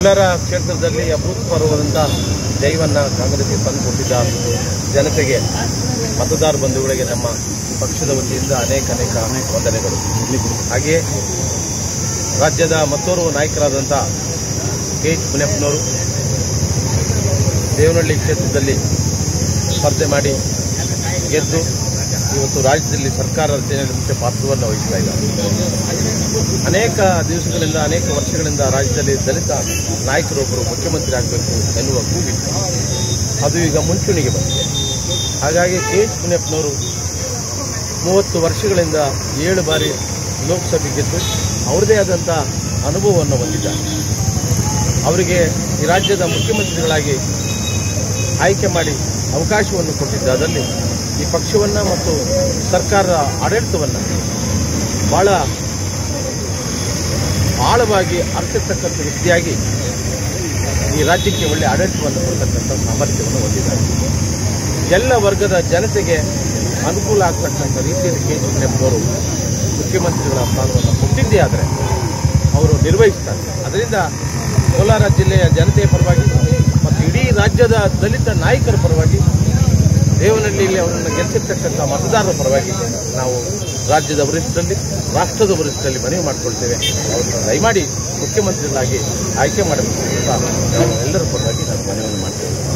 ಕೋಲಾರ ಕ್ಷೇತ್ರದಲ್ಲಿ ಅಭೂತಪೂರ್ವವಾದಂತಹ ಜಯವನ್ನು ಕಾಂಗ್ರೆಸ್ಗೆ ತಂದುಕೊಟ್ಟಿದ್ದ ಜನತೆಗೆ ಮತದಾರ ಬಂಧುಗಳಿಗೆ ನಮ್ಮ ಪಕ್ಷದ ವತಿಯಿಂದ ಅನೇಕ ವಂದನೆಗಳು. ಹಾಗೆಯೇ ರಾಜ್ಯದ ಮತ್ತೋರ್ವ ನಾಯಕರಾದಂಥ ಕೆ.ಎಚ್. ಮುನಿಯಪ್ಪನವರು ದೇವನಹಳ್ಳಿ ಕ್ಷೇತ್ರದಲ್ಲಿ ಸ್ಪರ್ಧೆ ಮಾಡಿ ಗೆದ್ದು ಇವತ್ತು ರಾಜ್ಯದಲ್ಲಿ ಸರ್ಕಾರ ರಚನೆಯಲ್ಲಿ ಮುಖ್ಯ ಪಾತ್ರವನ್ನು ವಹಿಸ್ತಾ ಇದ್ದಾರೆ. ಅನೇಕ ದಿವಸಗಳಿಂದ ಅನೇಕ ವರ್ಷಗಳಿಂದ ರಾಜ್ಯದಲ್ಲಿ ದಲಿತ ನಾಯಕರೊಬ್ಬರು ಮುಖ್ಯಮಂತ್ರಿ ಆಗಬೇಕು ಎನ್ನುವ ಕೂಗಿತ್ತು. ಅದು ಈಗ ಮುಂಚೂಣಿಗೆ ಬಂದಿದೆ. ಹಾಗಾಗಿ ಕೆ.ಎಚ್. ಮುನಿಯಪ್ಪನವರು 30 ವರ್ಷಗಳಿಂದ 7 ಬಾರಿ ಲೋಕಸಭೆ ಗೆದ್ದು ಅವರದೇ ಆದಂಥ ಅನುಭವವನ್ನು ಹೊಂದಿದ್ದಾರೆ. ಅವರಿಗೆ ಈ ರಾಜ್ಯದ ಮುಖ್ಯಮಂತ್ರಿಗಳಾಗಿ ಆಯ್ಕೆ ಮಾಡಿ ಅವಕಾಶವನ್ನು ಕೊಟ್ಟಿದ್ದಾದಲ್ಲಿ ಈ ಪಕ್ಷವನ್ನು ಮತ್ತು ಸರ್ಕಾರದ ಆಡಳಿತವನ್ನು ಬಹಳ ಆಳವಾಗಿ ಅರ್ಥತಕ್ಕಂಥ ವ್ಯಕ್ತಿಯಾಗಿ ಈ ರಾಜ್ಯಕ್ಕೆ ಒಳ್ಳೆಯ ಆಡಳಿತವನ್ನು ಕೊಡ್ತಕ್ಕಂಥ ಸಾಮರ್ಥ್ಯವನ್ನು ಹೊಂದಿದ್ದಾರೆ. ಎಲ್ಲ ವರ್ಗದ ಜನತೆಗೆ ಅನುಕೂಲ ಆಗ್ತಕ್ಕಂಥ ರೀತಿಯಲ್ಲಿ ಕೆ.ಎಚ್. ಮುನಿಯಪ್ಪನವರು ಮುಖ್ಯಮಂತ್ರಿಗಳ ಸ್ಥಾನವನ್ನು ಕೊಟ್ಟಿದ್ದೇ ಆದರೆ ಅವರು ನಿರ್ವಹಿಸ್ತಾರೆ. ಅದರಿಂದ ಕೋಲಾರ ಜಿಲ್ಲೆಯ ಜನತೆಯ ಪರವಾಗಿ ಮತ್ತು ಇಡೀ ರಾಜ್ಯದ ದಲಿತ ನಾಯಕರ ಪರವಾಗಿ ದೇವನಹಳ್ಳಿಯಲ್ಲಿ ಅವರನ್ನು ಗೆಲ್ಲಿಸಿರ್ತಕ್ಕಂಥ ಮತದಾರರ ಪರವಾಗಿ ನಾವು ರಾಜ್ಯದ ವರಿಷ್ಠರಲ್ಲಿ ರಾಷ್ಟ್ರದ ವರಿಷ್ಠರಲ್ಲಿ ಮನವಿ ಮಾಡಿಕೊಳ್ತೇವೆ. ಅವರನ್ನು ದಯಮಾಡಿ ಮುಖ್ಯಮಂತ್ರಿಗಳಾಗಿ ಆಯ್ಕೆ ಮಾಡಬೇಕು ಅಂತ ನಾವು ಎಲ್ಲರ ಪರವಾಗಿ ನಾವು ಮನವಿಯನ್ನು ಮಾಡ್ತೇವೆ.